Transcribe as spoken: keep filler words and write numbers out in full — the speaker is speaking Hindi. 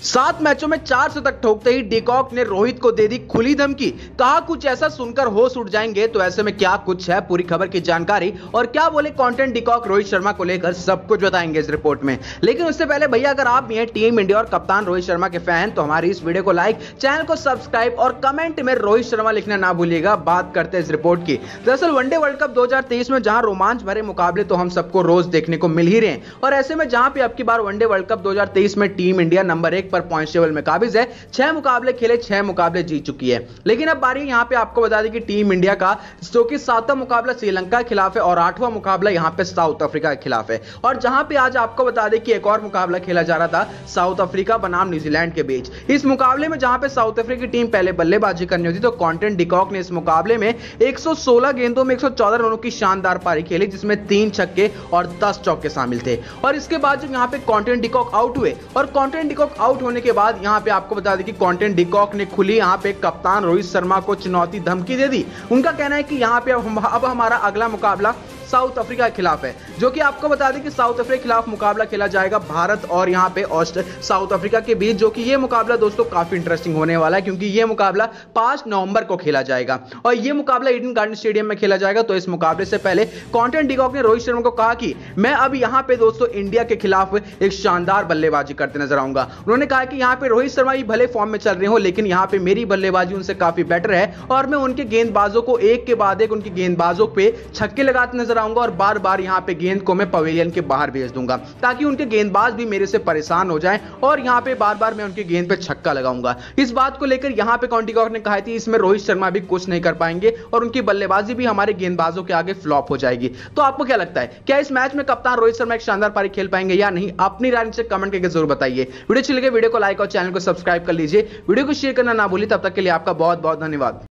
सात मैचों में चार शतक ठोकते ही डिकॉक ने रोहित को दे दी खुली धमकी। कहा कुछ ऐसा सुनकर होश उड़ जाएंगे। तो ऐसे में क्या कुछ है पूरी खबर की जानकारी और क्या बोले कंटेंट डिकॉक रोहित शर्मा को लेकर सब कुछ बताएंगे इस रिपोर्ट में। लेकिन उससे पहले भैया अगर आप भी हैं टीम इंडिया और कप्तान रोहित शर्मा के फैन तो हमारी इस वीडियो को लाइक, चैनल को सब्सक्राइब और कमेंट में रोहित शर्मा लिखना ना भूलिएगा। बात करते हैं इस रिपोर्ट की। दरअसल वनडे वर्ल्ड कप दो हज़ार तेईस में जहां रोमांच भरे मुकाबले तो हम सबको रोज देखने को मिल ही रहे हैं और ऐसे में जहां पे अब की बार वनडे वर्ल्ड कप दो हज़ार तेईस में टीम इंडिया नंबर एक पर पॉइंट टेबल में काबिज है। छह मुकाबले खेले, छह मुकाबले जीत चुकी है। लेकिन अब बारी यहां पे आपको बता दें कि टीम इंडिया का जो कि सातवां मुकाबला श्रीलंका के खिलाफ है और आठवां मुकाबला यहां पे साउथ अफ्रीका के खिलाफ है। और जहां पे आज आपको बता दें कि एक और मुकाबला खेला जा रहा था साउथ अफ्रीका बनाम न्यूजीलैंड के बीच। इस मुकाबले में जहां पे साउथ अफ्रीका की टीम पहले बल्लेबाजी करनी होती तो कंटेंट डिकॉक ने इस मुकाबले में एक सौ सोलह गेंदों में एक सौ चौदह रनों की शानदार पारी खेली, जिसमें तीन छक्के और दस चौके शामिल थे। और इसके बाद जब यहां पे कंटेंट डिकॉक आउट हुए और कंटेंट डिकॉक आउट होने के बाद यहां पे आपको बता दें कि कंटेंट डिकॉक ने खुली यहां पे कप्तान रोहित शर्मा को चुनौती धमकी दे दी। उनका कहना है कि यहां पे अब, अब हमारा अगला मुकाबला साउथ अफ्रीका के खिलाफ है, जो कि आपको बता दें कि साउथ अफ्रीका के खिलाफ मुकाबला खेला जाएगा भारत और यहां पे साउथ अफ्रीका के बीच, जो कि ये मुकाबला दोस्तों काफी इंटरेस्टिंग होने वाला है क्योंकि ये मुकाबला पांच नवंबर को खेला जाएगा और ये मुकाबला ईडन गार्डन स्टेडियम में खेला जाएगा। तो इस मुकाबले से पहले कंटेंट डिकॉक ने रोहित शर्मा को कहा कि मैं अब यहां पे दोस्तों इंडिया के खिलाफ एक शानदार बल्लेबाजी करते नजर आऊंगा। उन्होंने कहा कि यहां पे रोहित शर्मा ही भले फॉर्म में चल रहे हो लेकिन यहां पे मेरी बल्लेबाजी उनसे काफी बेटर है और मैं उनके गेंदबाजों को एक के बाद एक उनकी गेंदबाजों पे छक्के लगाते नजर आऊंगा और बार बार यहां पे गेंद को मैं पवेलियन के बाहर भेज दूंगा ताकि उनके गेंदबाज भी मेरे से परेशान हो जाएं और यहां पे बार बार मैं उनकी गेंद पे छक्का लगाऊंगा। इस बात को लेकर यहां पे कंटेंट डिकॉक ने कहा थी इसमें रोहित शर्मा भी कुछ नहीं कर पाएंगे और उनकी बल्लेबाजी भी हमारे गेंदबाजों के आगे फ्लॉप हो जाएगी। तो आपको क्या लगता है, क्या इस मैच में कप्तान रोहित शर्मा एक शानदार पारी खेल पाएंगे या नहीं? अपनी राय नीचे कमेंट करके जरूर बताइए। वीडियो अच्छी लगे वीडियो को लाइक और चैनल को सब्सक्राइब कर लीजिए। वीडियो को शेयर करना ना भूलिए। तब तक के लिए आपका बहुत बहुत धन्यवाद।